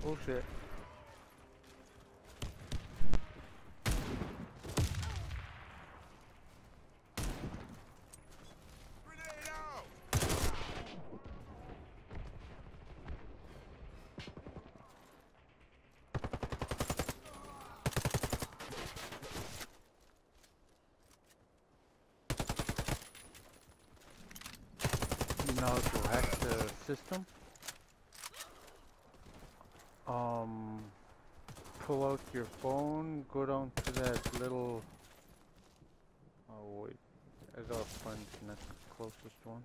Oh shit. Grenade out! Now to hack the system, pull out your phone, go down to that little, oh wait, I gotta find the next closest one.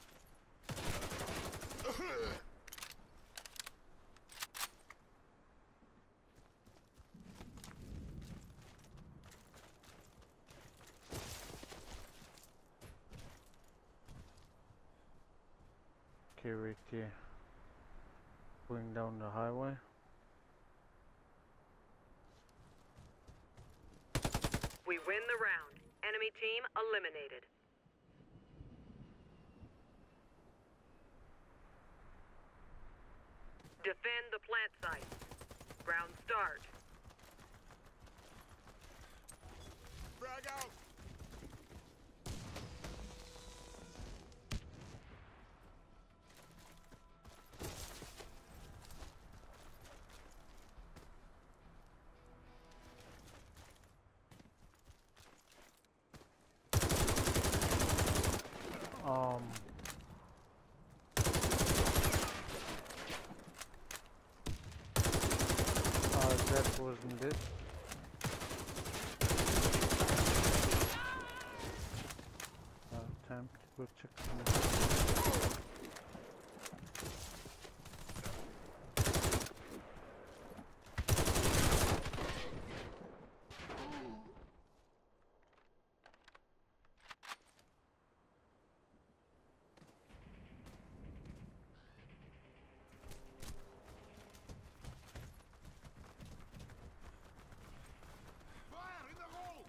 Okay, right here. Going down the highway. We win the round. Enemy team eliminated. Defend the plant site. Round start. Frag out! Um, that wasn't it. Time to go check some. Fire in the hole!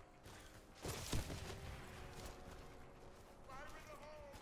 Fire in the hole!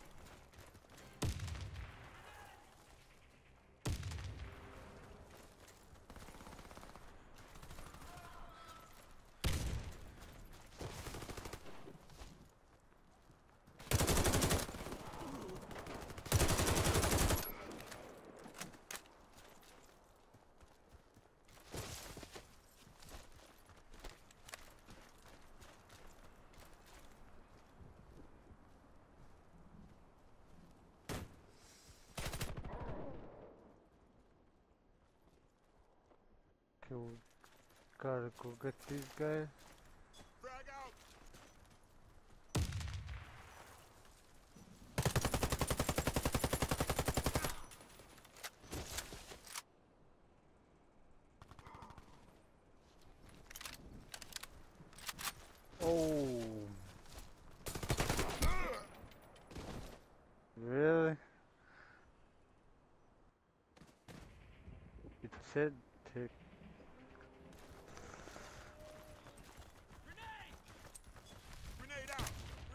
Okay, we gotta go get these guys. Frag out! Oh, really? It said take. Grenade out!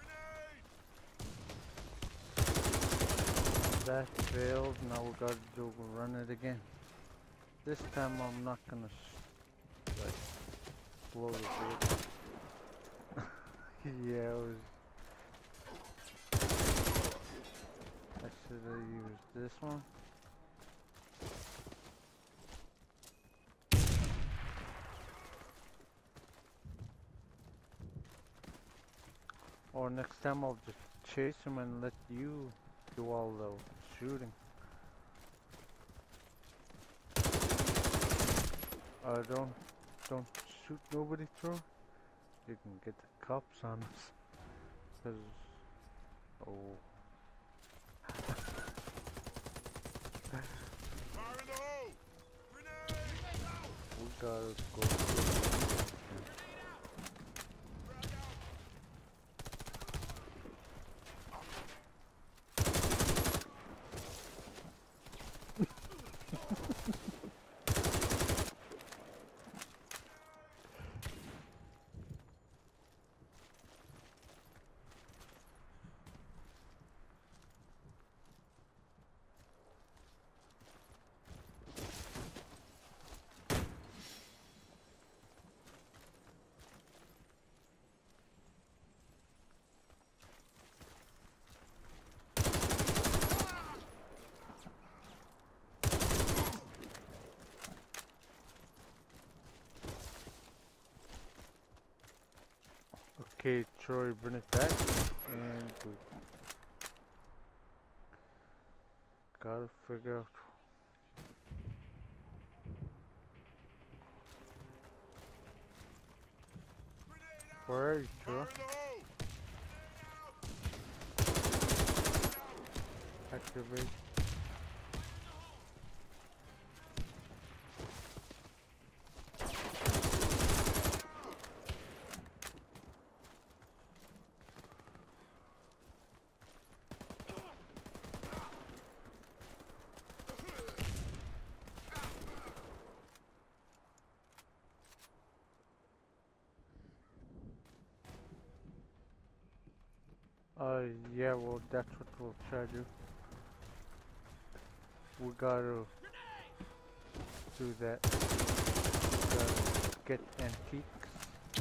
Grenade! That failed. Now we gotta do run it again. This time I'm not gonna like blow the vehicle. Yeah, it was. I should have used this one. Or next time I'll just chase him and let you do all the shooting. Don't shoot nobody through. You can get the cops on us. 'Cause, oh. Fire in the hole! Grenade! Out! We gotta go. Frag out! Okay, Troy, bring it back. And we gotta figure out. Where are you, Troy? Activate. Yeah, well, that's what we'll try to do. We gotta do that. We gotta get antiques.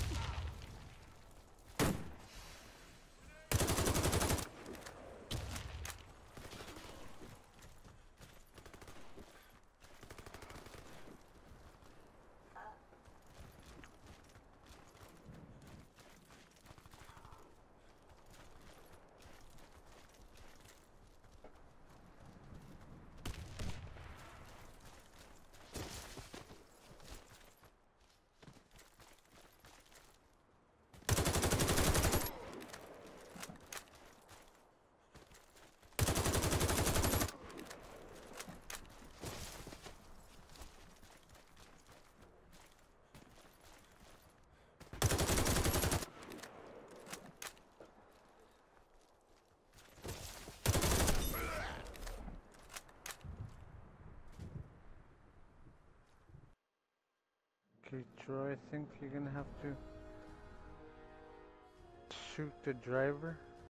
Okay, Troy, I think you're gonna have to shoot the driver.